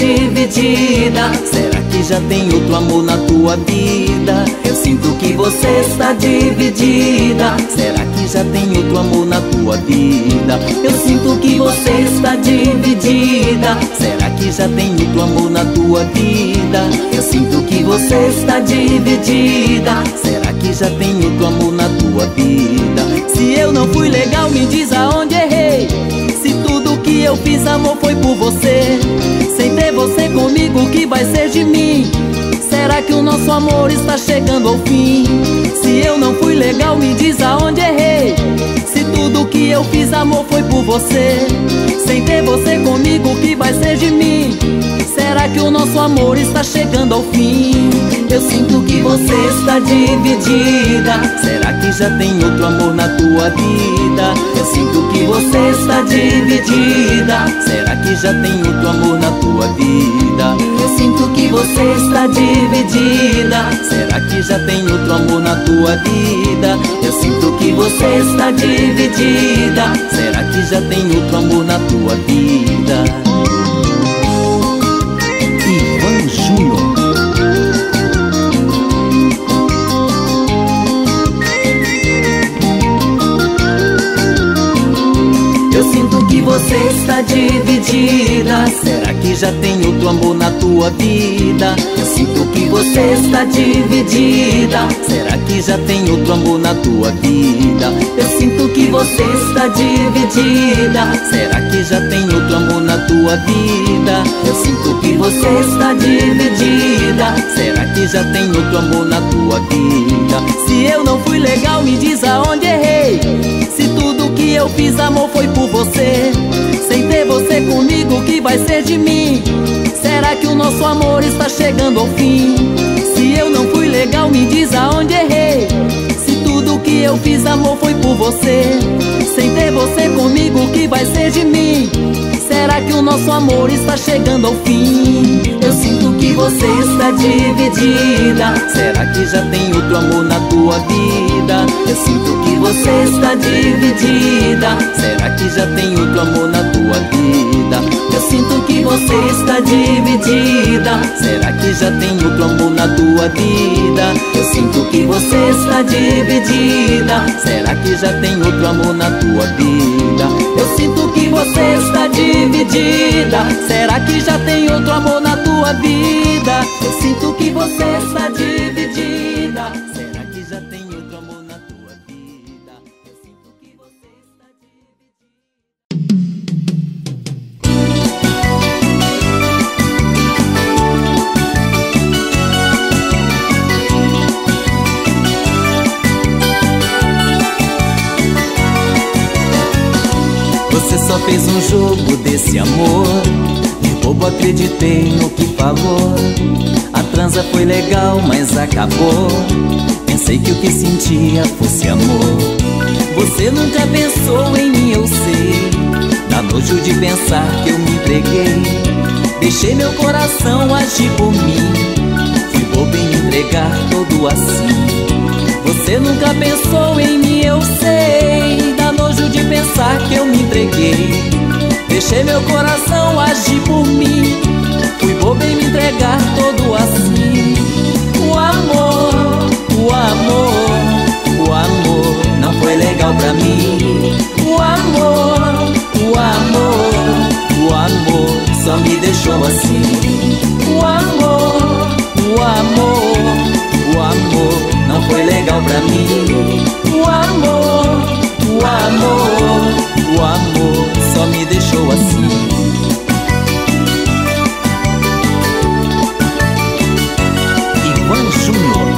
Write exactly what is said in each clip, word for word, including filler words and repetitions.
dividida. Será que já tem outro amor na tua vida? Eu sinto que você está dividida. Será que já tem outro amor na tua vida? Eu sinto que você está dividida. Será que já tem outro amor na tua vida? Eu sinto que você está dividida. Será que já tem outro amor na tua vida? Se eu não fui legal, me diz aonde errei. Se tudo que eu fiz, amor, foi por você. Sem ter você comigo, o que vai ser de mim? Será que o nosso amor está chegando ao fim? Se eu não fui legal, me diz aonde errei. Se tudo que eu fiz, amor, foi por você. Sem ter você comigo, o que vai ser de mim? Será que o nosso amor está chegando ao fim? Eu sinto que você está dividida. Será que já tem outro amor na tua vida? Eu sinto que você está dividida. Será que já tem outro amor na tua vida? Eu sinto que você está dividida. Será que já tem outro amor na tua vida? Eu sinto que você está dividida. Será que já tem outro amor na tua vida? Ivan Júnior. Eu sinto que você está dividida. Será que já tem outro amor na tua vida? Eu sinto que você está dividida. Será que já tem outro amor na tua vida? Eu sinto que você está dividida. Será que já tem outro amor na tua vida? Eu sinto que você está dividida. Será que já tem outro amor na tua vida? Se eu não fui legal, me diz aonde errei. Se tudo que eu fiz, amor, foi por você. Sem ter você comigo, o que vai ser de mim? Será que o nosso amor está chegando ao fim? Se eu não fui legal, me diz aonde errei. Se tudo que eu fiz, amor, foi por você. Sem ter você comigo, o que vai ser de mim? Será que o nosso amor está chegando ao fim? Eu sinto que você está dividida. Será que já tem outro amor na tua vida? Eu sinto que você está dividida. Será que já tem outro amor na tua vida? Eu sinto que você está dividida. Será que já tem outro amor na tua vida? Eu sinto que você está dividida. Será que já tem outro amor na tua vida? Eu sinto que você está dividida. Será que já tem outro amor na tua vida? Eu sinto que você está dividida. Será que já tem outro amor na tua vida? Eu sinto que você está Você só fez um jogo desse amor. De bobo acreditei no que falou. A transa foi legal, mas acabou. Pensei que o que sentia fosse amor. Você nunca pensou em mim, eu sei. Dá nojo de pensar que eu me entreguei. Deixei meu coração agir por mim. Fui bobo em me entregar todo assim. Você nunca pensou em mim, eu sei. Dá nojo de pensar que eu me entreguei. Deixei meu coração agir por mim. Fui bobo em me entregar todo assim. O amor, o amor, o amor não foi legal pra mim. O amor, o amor, o amor só me deixou assim. O amor, o amor, o amor não foi legal pra mim. O amor, o amor, o amor só me deixou assim. Ivan Júnior.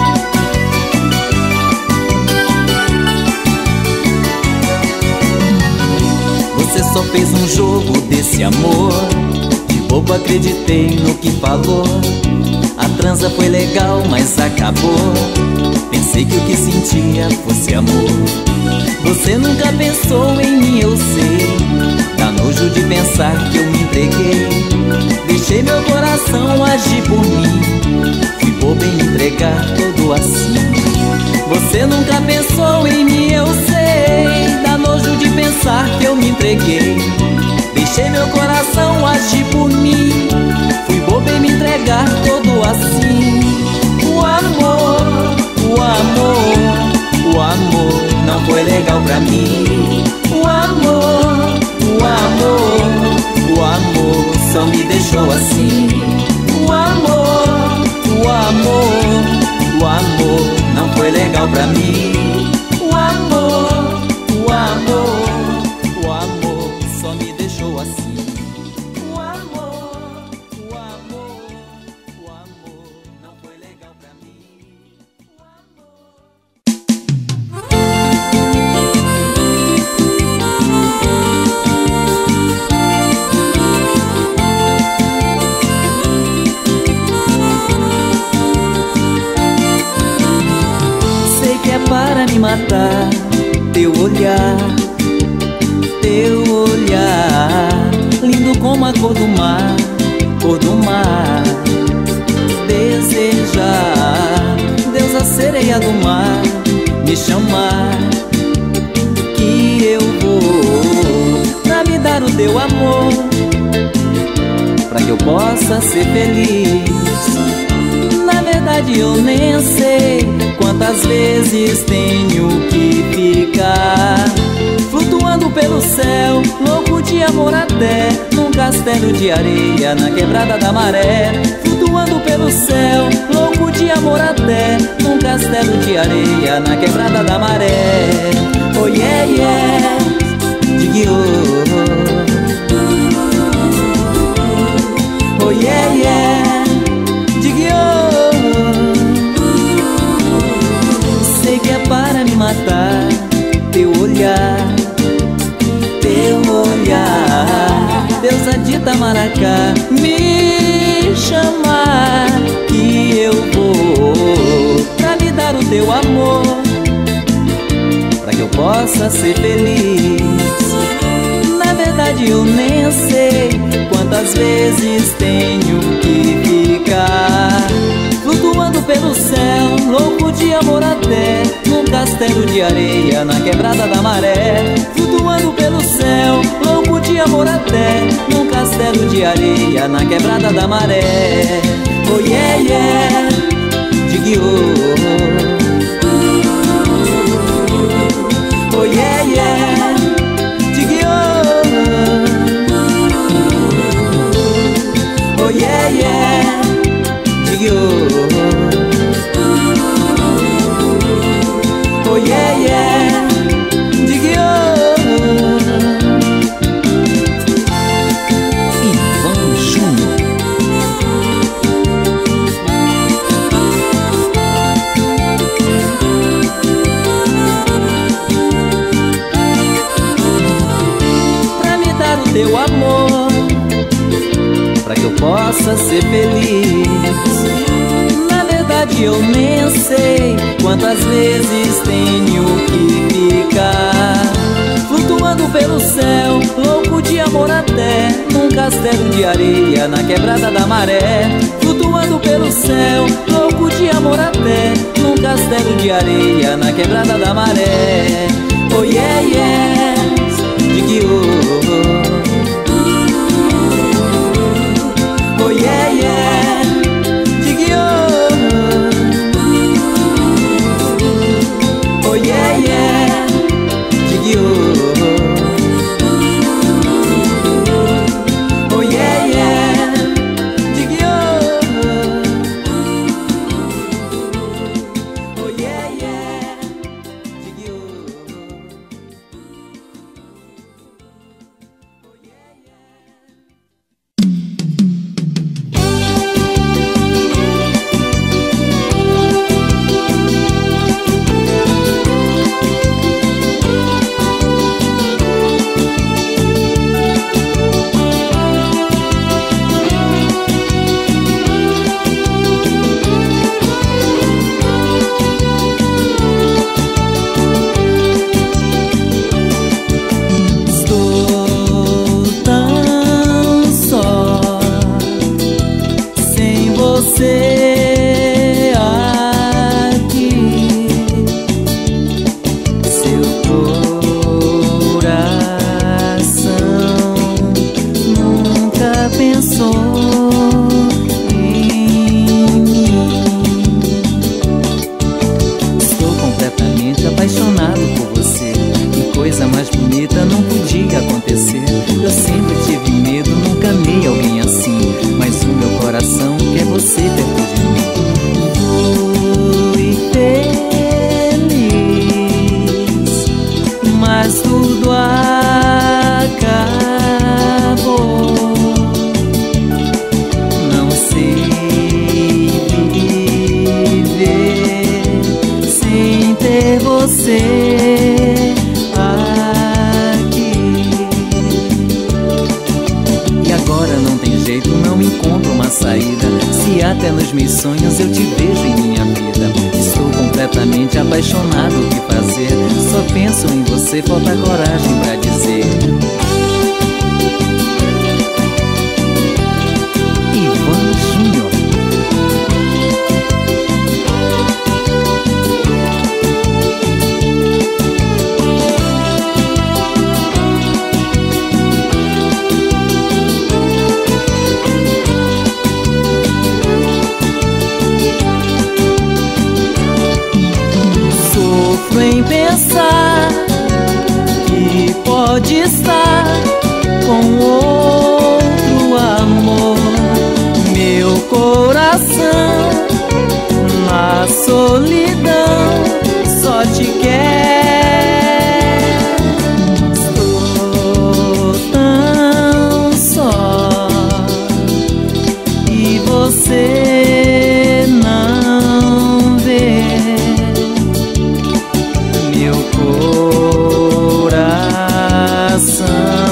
Você só fez um jogo desse amor. De bobo acreditei no que falou. A transa foi legal, mas acabou. Pensei que o que sentia fosse amor. Você nunca pensou em mim, eu sei. Dá nojo de pensar que eu me entreguei. Deixei meu coração agir por mim. Fui bobo em me entregar todo assim. Você nunca pensou em mim, eu sei. Dá nojo de pensar que eu me entreguei. Deixei meu coração agir por mim. Fui foi legal pra mim. O amor, o amor, o amor só me deixou assim. O amor, o amor, o amor não foi legal pra mim. O amor, o amor, o amor só me deixou assim. O amor, o amor, o amor não foi legal pra mim. O amor. Sei que é para me matar, teu olhar, teu olhar, lindo como a cor do mar, cor do mar. Desejar, Deus a sereia do mar, me chamar, que eu vou pra me dar o teu amor, pra que eu possa ser feliz. Na verdade eu nem sei quantas vezes tenho que ficar flutuando pelo céu, louco de amor até num castelo de areia na quebrada da maré. Flutuando pelo céu, louco de amor até num castelo de areia na quebrada da maré. Oh yeah, yeah, digue oh. Oh yeah, yeah, digue oh. Sei que é para me matar, teu olhar, teu olhar, deusa de Itamaracá, me chamar, que eu vou pra me dar o teu amor, pra que eu possa ser feliz. Na verdade eu nem sei quantas vezes tenho que ficar flutuando pelo céu, louco de amor até num castelo de areia na quebrada da maré. Flutuando pelo céu, louco de amor até num castelo de areia na quebrada da maré. Oh yeah, yeah, digue oh. Oh yeah, yeah, digue oh. Oh yeah, yeah, digue oh. Oh yeah, yeah, digue oh. Ivan Júnior. Pra me dar o teu amor, pra que eu possa ser feliz. Na verdade eu nem sei quantas vezes tenho que ficar flutuando pelo céu, louco de amor até num castelo de areia na quebrada da maré. Flutuando pelo céu, louco de amor até num castelo de areia na quebrada da maré. Oh yeah, yeah, digue oh. Oh yeah, yeah, digue oh. Oh yeah, yeah, digue oh. Oh yeah, yeah, digue oh. Oh yeah, yeah, digue oh. você aqui, seu coração nunca pensou em mim. Estou completamente apaixonado por você. vida. Se até nos meus sonhos eu te vejo em minha vida. Estou completamente apaixonado, o que fazer? Só penso em você, falta coragem pra dizer. Ivan Júnior. Sofro em pensar que pode estar com outro amor. Meu coração na solidão só te quer. Estou tão só e você não vê. Meu coração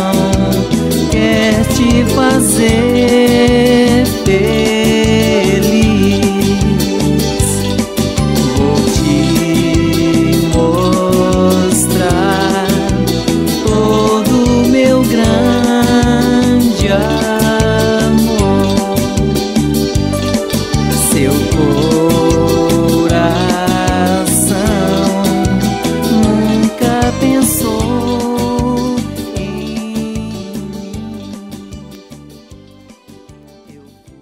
quer te fazer feliz. Vou te mostrar todo o meu grande amor. Seu coração nunca pensou em mim. Eu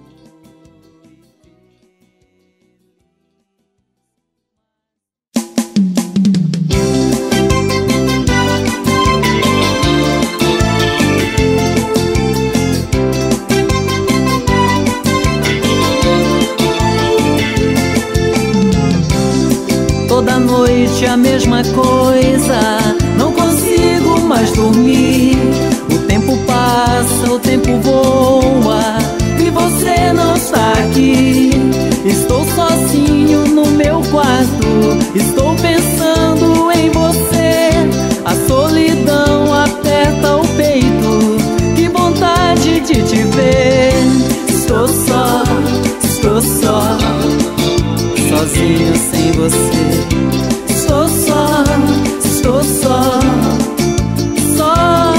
Toda noite a mesma coisa, não consigo mais dormir. O tempo passa, o tempo voa e você não está aqui. Estou sozinho no meu quarto, estou pensando em você. A solidão aperta o peito, que vontade de te ver. Estou só, estou só, sozinho sem você. Estou só, estou só, só.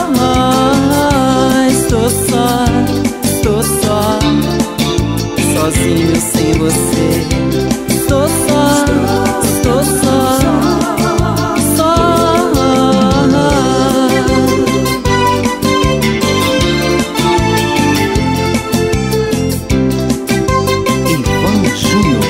Estou só, estou só, sozinho sem você. Estou só, estou só, só. Ivan Júnior.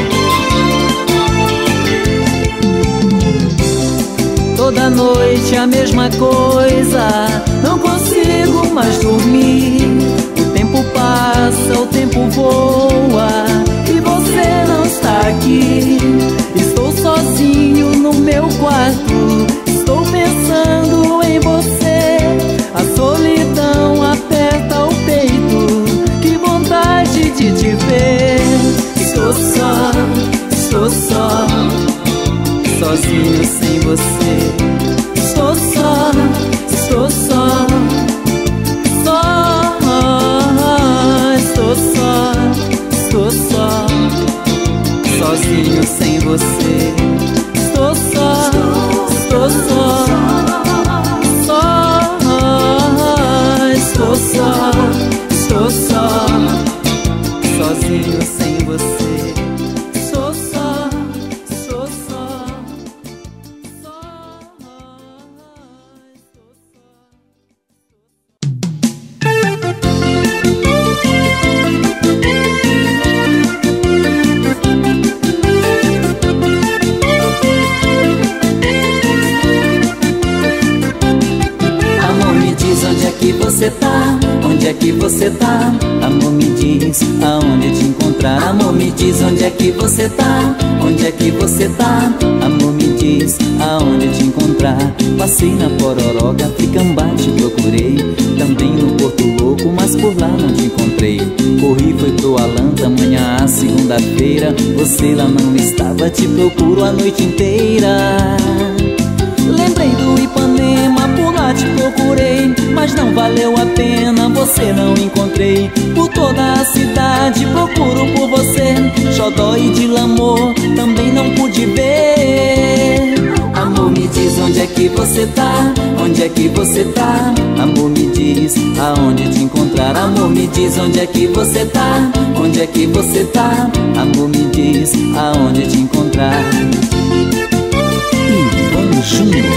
Toda noite a mesma coisa, não consigo mais dormir. O tempo passa, o tempo voa e você não está aqui. Estou sozinho no meu quarto, estou pensando em você. A solidão aperta o peito, que vontade de te ver. Estou só, estou só, sozinho sem você. Estou só, estou só, só. Estou só, estou só, sozinho sem você. Estou só, estou só, só. Estou só, estou só, sozinho sem você. Estou só, estou só, só. Você tá? Onde é que você tá? Amor, me diz aonde te encontrar. Amor, me diz onde é que você tá? Onde é que você tá? Amor, me diz aonde te encontrar. Passei na Pororoca, Fricambá, te procurei. Também no Porto Louco, mas por lá não te encontrei. Corri, foi pro Alanta, amanhã a segunda-feira. Você lá não estava, te procuro a noite inteira. Lembrei do Ipanema, por lá te procurei. procurei, mas não valeu a pena, você não encontrei. Por toda a cidade procuro por você, xodó e de amor também não pude ver. Amor, me diz onde é que você tá, onde é que você tá? Amor, me diz aonde te encontrar. Amor, me diz onde é que você tá, onde é que você tá? Amor, me diz aonde te encontrar. Ivan Júnior.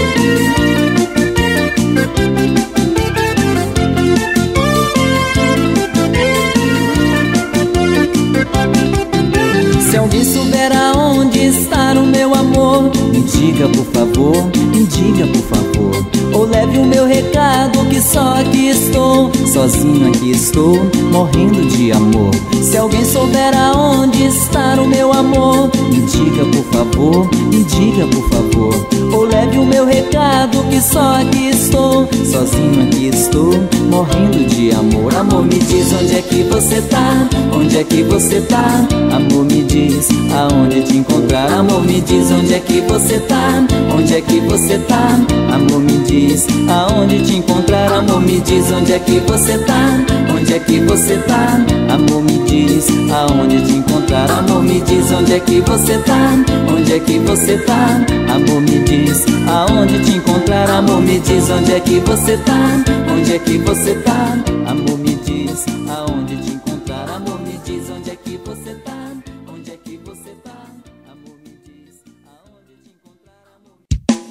Se alguém souber aonde está o meu amor, me diga por favor, me diga por favor. Ou leve o meu recado que só aqui estou, sozinho aqui estou, morrendo de amor. Se alguém souber aonde está o meu amor, me diga por favor, me diga por favor. Ou leve o meu recado que só aqui estou, sozinho aqui estou, morrendo de amor. Amor, me diz onde é que você tá, onde é que você tá? Amor, me diz aonde te encontrar. Amor, me diz onde é que você tá, onde é que você tá? Amor, me diz aonde te encontrar. Amor, me diz onde é que você tá, onde é que você tá? Amor, me diz aonde te encontrar. Amor, me diz onde é que você tá, onde é que você tá? Amor, me diz aonde te encontrar. Amor, me diz onde é que você tá, onde é que você tá? Amor, me diz aonde te encontrar. Amor, me diz onde é que você tá, onde é que você tá? Amor, me diz aonde te encontrar. Amor.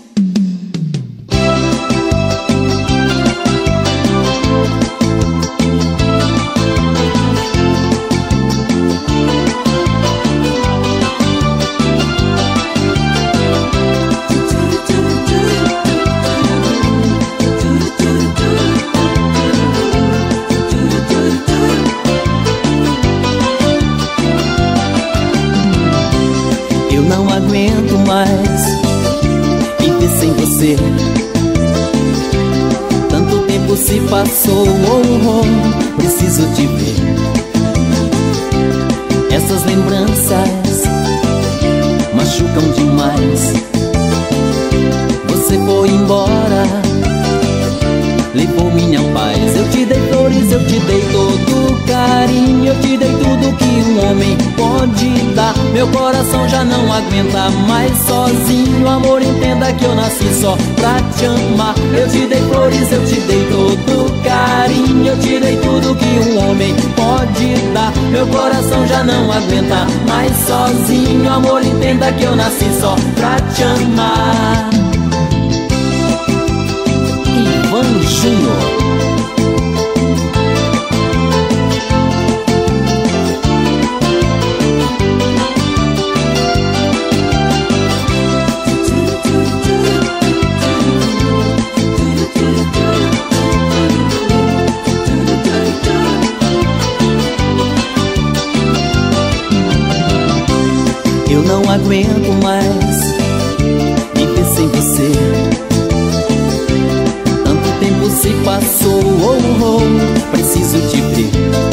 Mais viver sem você. Tanto tempo se passou, oh, oh, preciso te ver. Essas lembranças machucam demais. Você foi embora, levou minha paz. Eu te dei flores, eu te dei todo carinho, eu te dei tudo que um homem pode dar. Meu coração já não aguenta mais sozinho. Amor, entenda que eu nasci só pra te amar. Eu te dei flores, eu te dei todo carinho, eu te dei tudo que um homem pode dar. Meu coração já não aguenta mais sozinho. Amor, entenda que eu nasci só pra te amar. Ivan Júnior. Eu não aguento mais viver sem você. Tanto tempo se passou, oh, oh, preciso te ver.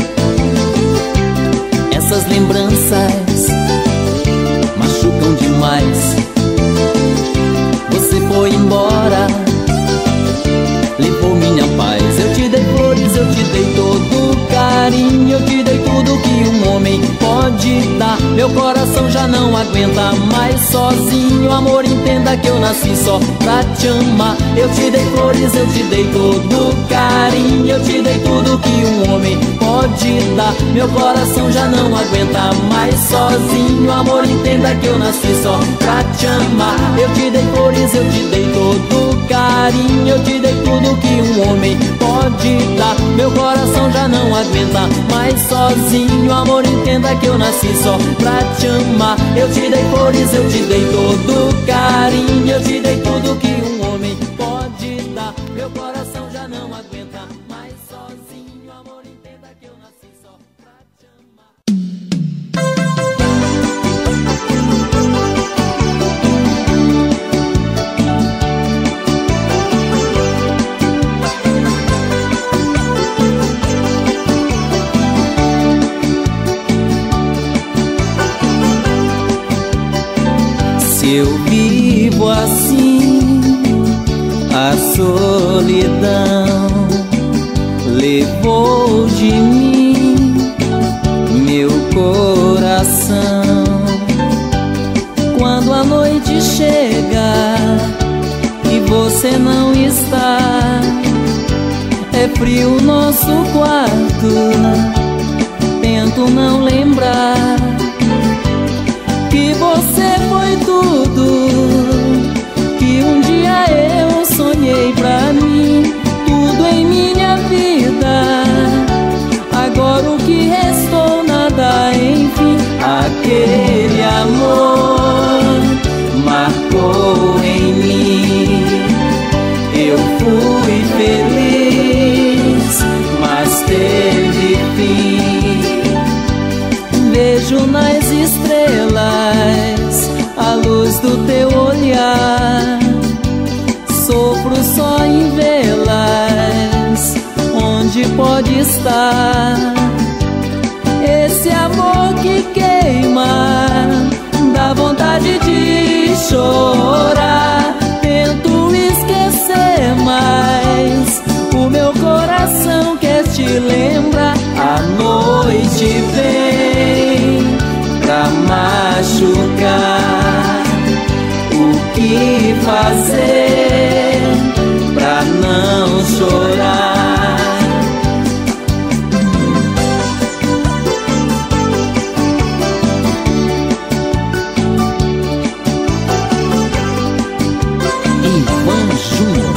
Essas lembranças machucam demais. Você foi embora, levou minha paz. Eu te dei flores, eu te dei todo carinho, eu te dei tudo que um homem pode dar. Meu coração já não aguenta mais sozinho. Amor, entenda que eu nasci só pra te amar. Eu te dei flores, eu te dei todo carinho, eu te dei tudo que um homem pode dar. Meu coração já não aguenta mais sozinho. Amor, entenda que eu nasci só pra te amar. Eu te dei flores, eu te dei todo carinho, eu te dei tudo que um homem pode dar. Meu coração já não aguenta mais sozinho. Amor, entenda que eu nasci só pra te amar. Eu te dei flores, eu te dei todo carinho, eu te dei tudo que um homem pode dar. Meu coração já não aguenta mais sozinho. Amor, entenda que eu nasci só pra te amar. Se eu vivo assim A solidão levou de mim meu coração. Quando a noite chega e você não está, é frio nosso quarto, tento não lembrar que você foi tudo que um dia eu sonhei pra mim. Tudo em minha vida, agora o que restou nada, enfim. Aquele amor marcou em mim. Eu fui feliz, mas teve fim. Vejo nas estrelas a luz do teu olhar, sopro só em vê-las. Onde pode estar esse amor que queima? Dá vontade de chorar. Tento esquecer, mas o meu coração quer te lembrar. A noite vem pra machucar. O que fazer pra não chorar? Ivan Júnior.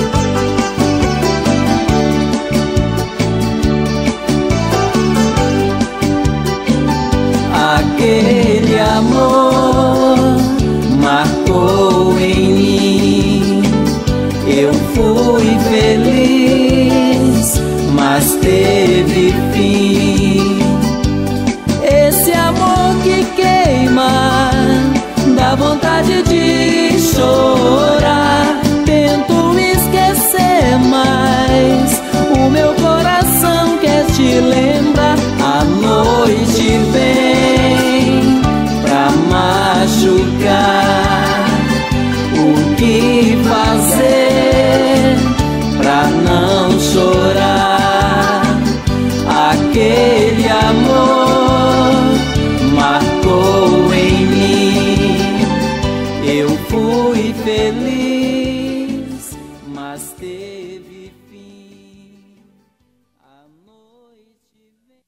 Aquele amor marcou em mim. Eu fui feliz, mas teve fim. Esse amor que queima, dá vontade de chorar. Tento esquecer, mas o meu coração quer te lembrar. A noite vem pra machucar. O que fazer pra não chorar? Aquele amor marcou em mim. Eu fui feliz, mas teve fim. A noite vem.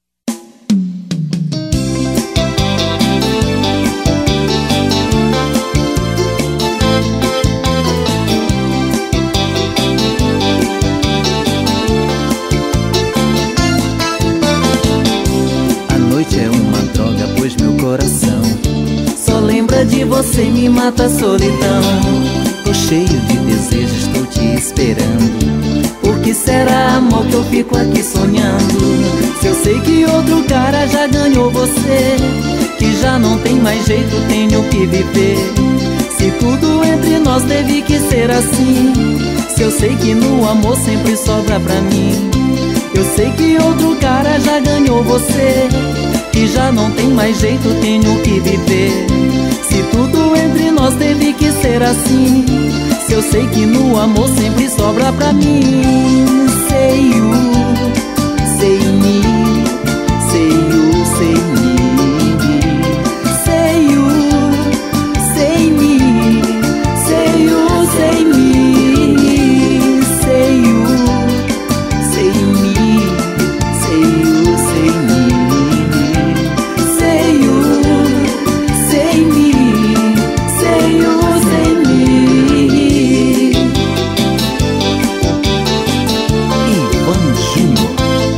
A noite é uma droga, pois meu coração só lembra de você, me mata a solidão. Tô cheio de desejo, estou te esperando. Por que será, amor, que eu fico aqui sonhando? Se eu sei que outro cara já ganhou você, que já não tem mais jeito, tenho que viver. Se tudo entre nós teve que ser assim, se eu sei que no amor sempre sobra pra mim. Eu sei que outro cara já ganhou você, que já não tem mais jeito, tenho que viver. Se tudo entre nós teve que ser assim, se eu sei que no amor sempre sobra pra mim. Sei you, sei me, sei you, sei me. Sei you, sei me, sei you, sei me. Sei you, sei me, sei you, sei me. Sei you, sei me, sei you, sei me. Ivan Júnior.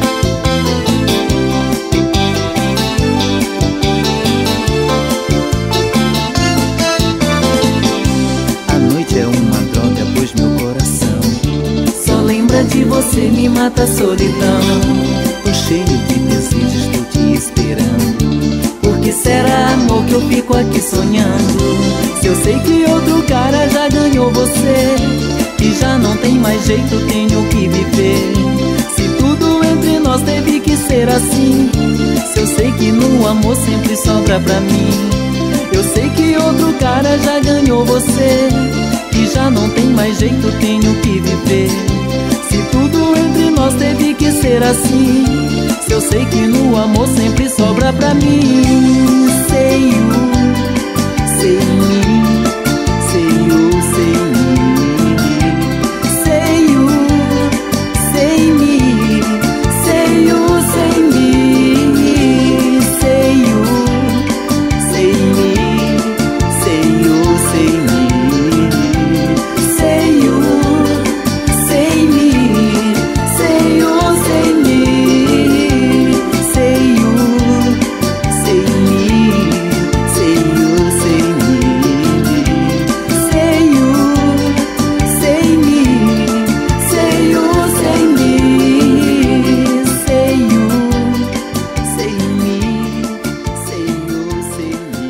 A noite é uma droga, pois meu coração só lembra de você, me mata a solidão. Tô cheio de desejo, estou te esperando. Por que será, amor, que eu fico aqui sonhando? Se eu sei que outro cara já ganhou você, que já não tem mais jeito, tenho que viver. Se tudo entre nós teve que ser assim, se eu sei que no amor sempre sobra pra mim. Eu sei que outro cara já ganhou você, que já não tem mais jeito, tenho que viver. Se tudo entre nós teve que ser assim, se eu sei que no amor sempre sobra pra mim. Sei you, sei me, sei you, sei me, sei you, sei me, sei you, sei me, sei you, sei me, sei you, sei me, sei you, sei me, sei you, sei me, sei you, sei me, sei you, sei me, sei you, sei me, sei you, sei me, sei you, sei me, sei you, sei me,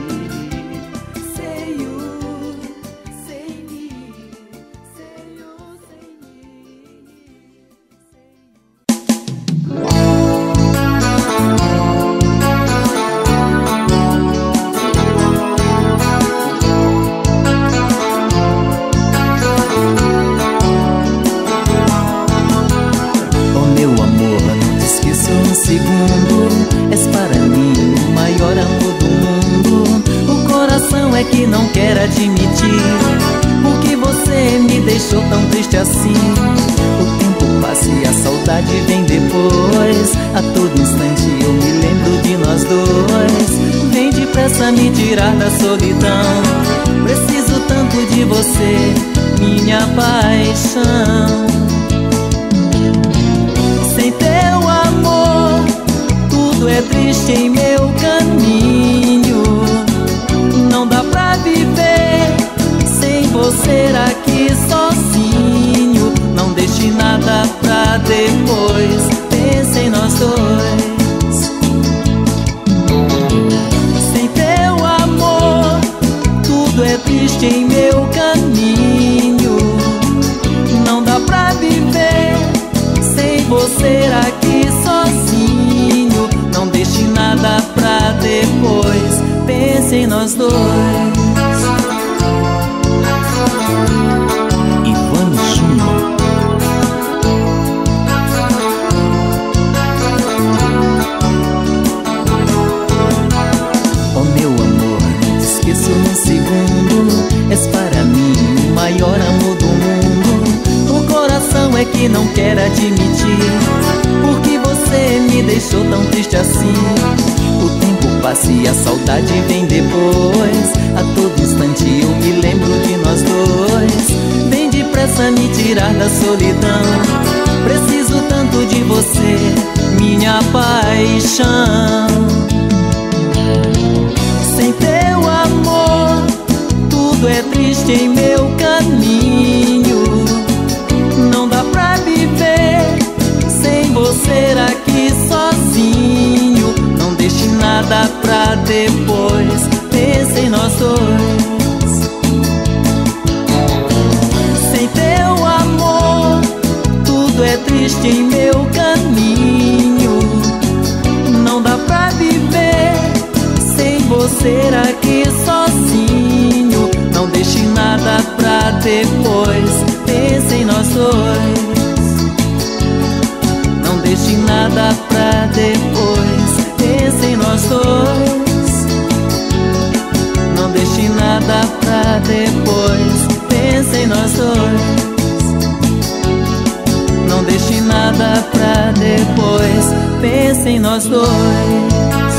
sei you, sei me, sei you, sei Oh meu amor, não te esqueço um segundo. És para mim o maior amor do mundo. O coração é que não quer admitir o que você me deixou tão triste assim. O tempo passa e a saudade vem depois. A todo instante eu me lembro de nós dois. Vem depressa me tirar da solidão. Preciso tanto de você, minha paixão. Sem teu amor, tudo é triste em meu caminho. Não dá pra viver sem você aqui sozinho. Não deixe nada pra depois, pense em nós dois. Sem teu amor, tudo é triste em meu caminho. Não dá pra viver sem você aqui sozinho. Não deixe nada pra depois, pense em nós dois. Ivano Júnior. Oh meu amor, não te esqueço num segundo. És para mim o maior amor do mundo. O coração é que não quer admitir porque você me deixou tão triste assim. O tempo passa e a saudade vem depois. A todo instante eu me lembro de nós dois. Vem depressa me tirar da solidão. Preciso tanto de você, minha paixão. Sem teu amor, tudo é triste em meu caminho. Não dá pra viver sem você aqui sozinho. Não deixe nada pra depois, pense em nós dois. Sem teu amor, tudo é triste em meu caminho. Não dá pra viver sem você aqui sozinho. Não deixe nada pra depois, pense em nós dois. Não deixe nada pra depois, pense em nós dois. Não deixe nada pra depois, pense em nós dois. Não deixe nada pra depois, pense em nós dois.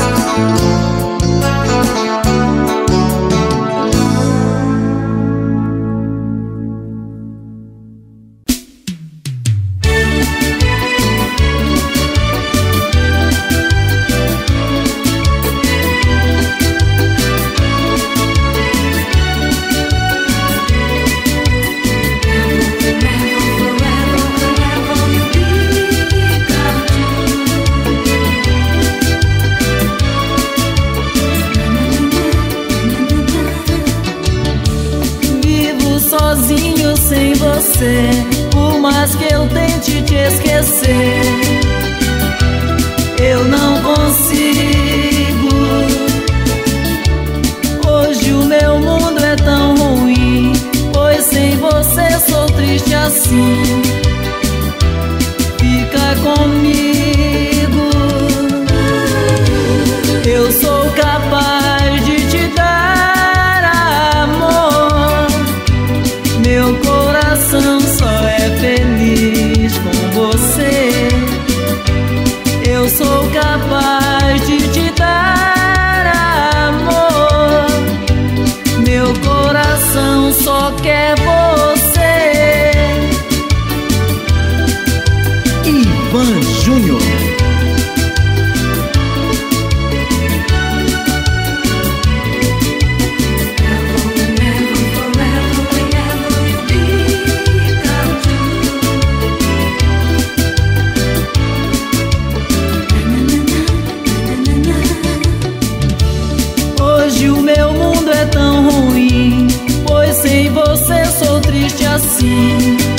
Sozinho sem você, por mais que eu tente te esquecer, eu não consigo. Hoje o meu mundo é tão ruim, pois assim. Fica comigo, eu sou capaz de te dar amor. Meu coração só é feliz com você. Eu sou capaz de te dar amor. Meu coração só quer você. Ivan Júnior. Hoje o meu mundo é tão ruim, pois sem você sou triste assim.